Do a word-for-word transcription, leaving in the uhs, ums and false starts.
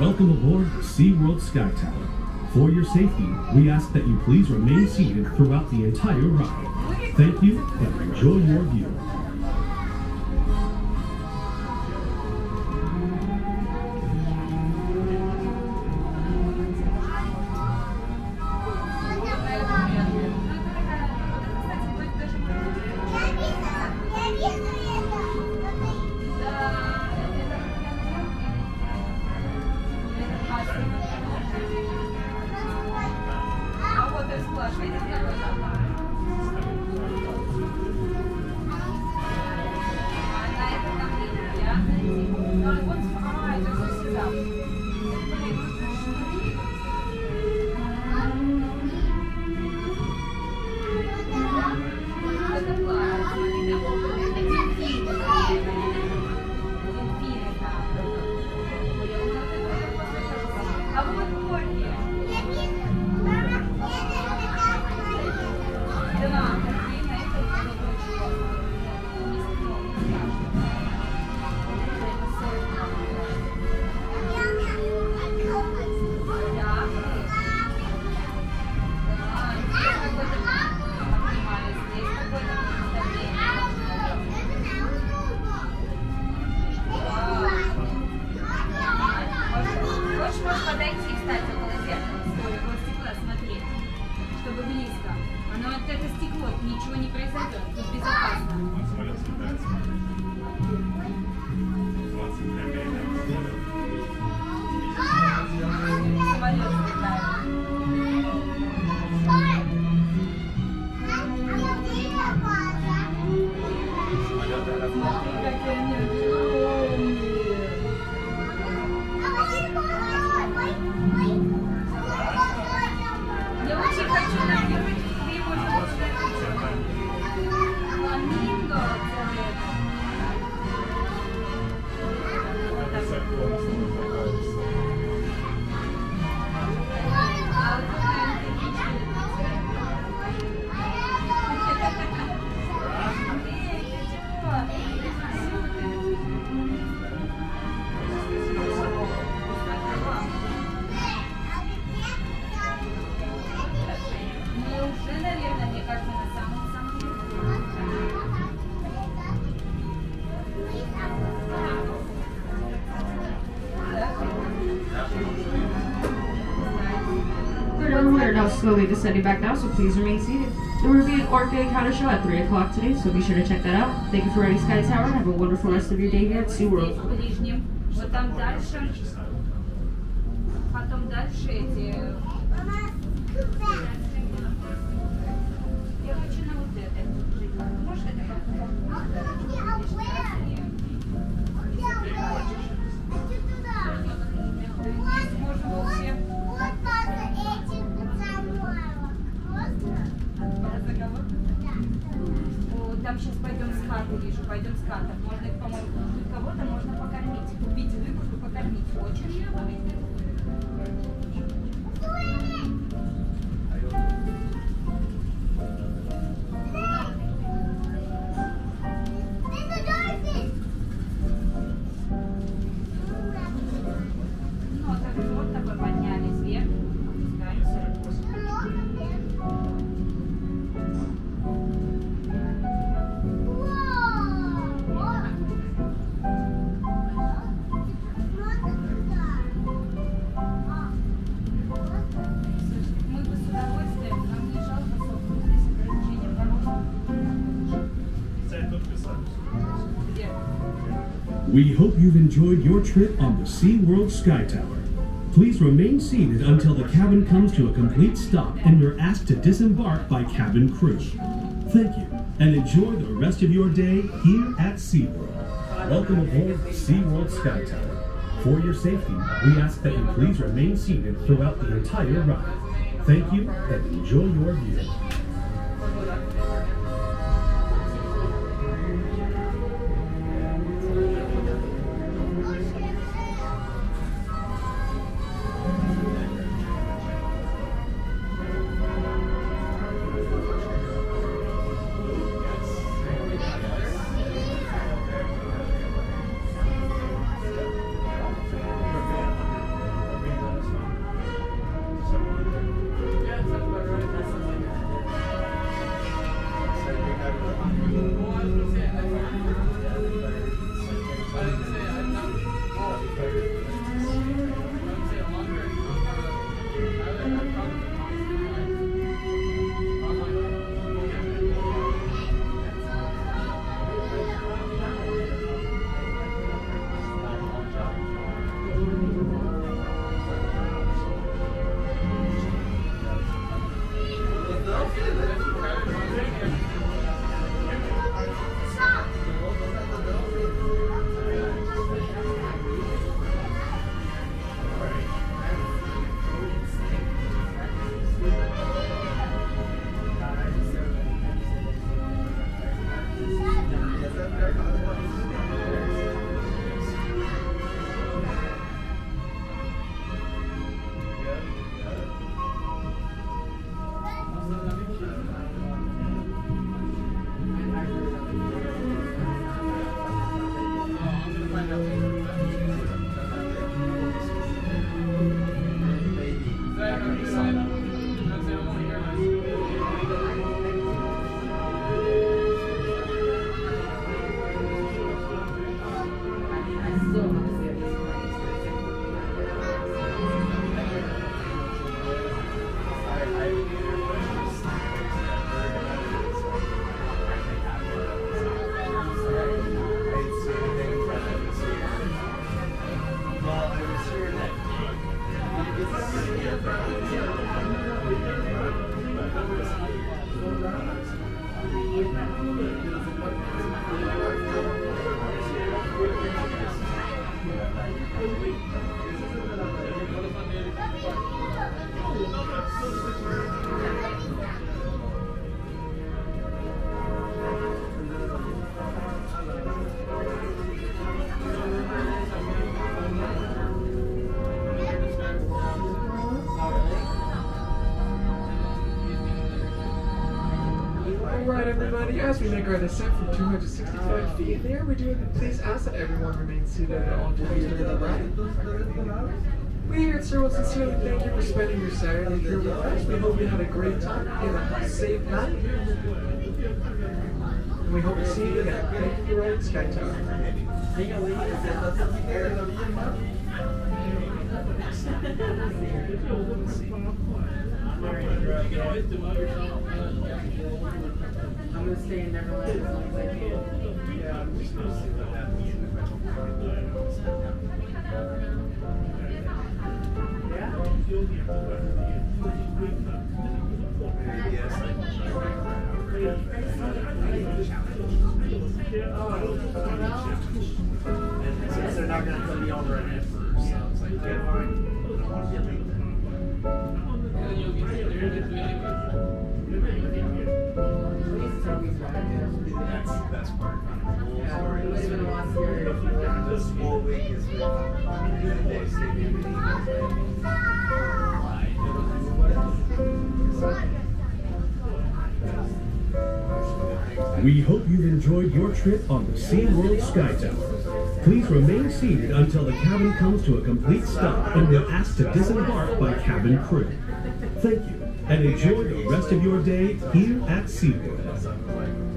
Welcome aboard the SeaWorld SkyTower. For your safety, we ask that you please remain seated throughout the entire ride. Thank you and enjoy your view. We're now slowly descending back now, so please remain seated. There will be an Orca Encounter show at three o'clock today, so be sure to check that out. Thank you for riding SkyTower and have a wonderful rest of your day here at SeaWorld. Там сейчас пойдем с хата, вижу, пойдем с хата. Можно, по-моему, кого-то можно покормить. Купить выпуск и покормить. Хочешь? Ну, так вот такой поднялись вверх. We hope you've enjoyed your trip on the SeaWorld SkyTower. Please remain seated until the cabin comes to a complete stop and you're asked to disembark by cabin crew. Thank you, and enjoy the rest of your day here at SeaWorld. Welcome aboard the SeaWorld SkyTower. For your safety, we ask that you please remain seated throughout the entire ride. Thank you, and enjoy your view. Alright everybody, as we make our descent from two hundred sixty-five feet in the air, we do please ask that everyone remain seated at all times during the ride. We here at SeaWorld sincerely thank you for spending your Saturday here with us. We hope you had a great time, you had a safe night, and we hope to see you again. Thank you for riding SkyTower. I'm gonna stay in Neverland as long as I can. Yeah, I'm just gonna see what happens. Yeah? Oh, well. And since they're not gonna put me on right at first, so it's like, okay, fine. I don't want to get late then. That's that's part of the whole Yeah, story. it would have been a lot scarier if you Yeah, were. this whole week is good. They say maybe they We hope you've enjoyed your trip on the SeaWorld SkyTower. Please remain seated until the cabin comes to a complete stop and we're asked to disembark by cabin crew. Thank you, and enjoy the rest of your day here at SeaWorld.